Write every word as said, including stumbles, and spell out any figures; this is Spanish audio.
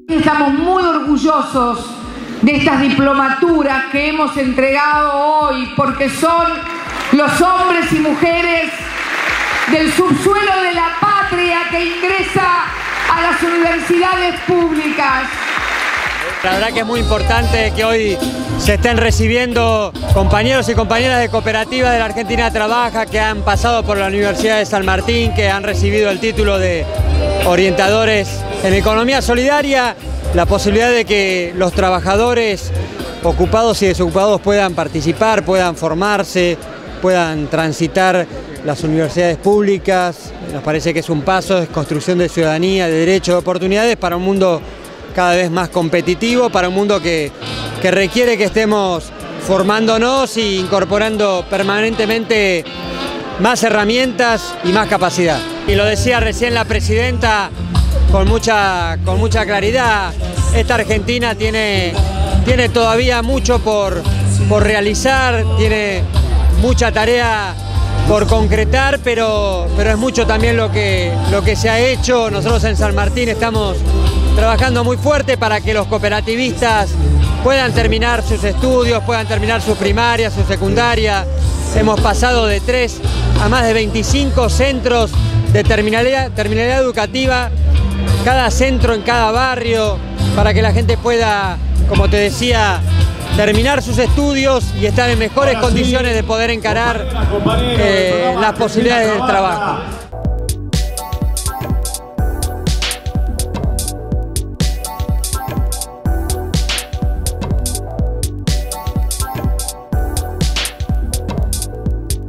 Estamos muy orgullosos de estas diplomaturas que hemos entregado hoy, porque son los hombres y mujeres del subsuelo de la patria que ingresa a las universidades públicas. La verdad que es muy importante que hoy se estén recibiendo compañeros y compañeras de cooperativas de la Argentina Trabaja que han pasado por la Universidad de San Martín, que han recibido el título de orientadores en economía solidaria, la posibilidad de que los trabajadores ocupados y desocupados puedan participar, puedan formarse, puedan transitar las universidades públicas. Nos parece que es un paso, es construcción de ciudadanía, de derechos, de oportunidades para un mundo cada vez más competitivo, para un mundo que, que requiere que estemos formándonos e incorporando permanentemente más herramientas y más capacidad. Y lo decía recién la presidenta con mucha, con mucha claridad, esta Argentina tiene, tiene todavía mucho por, por realizar, tiene mucha tarea por concretar, pero, pero es mucho también lo que, lo que se ha hecho. Nosotros en San Martín estamos trabajando muy fuerte para que los cooperativistas puedan terminar sus estudios, puedan terminar su primaria, su secundaria. Hemos pasado de tres a más de veinticinco centros de terminalidad, terminalidad educativa, cada centro en cada barrio, para que la gente pueda, como te decía, terminar sus estudios y estar en mejores condiciones de poder encarar eh, las posibilidades del trabajo.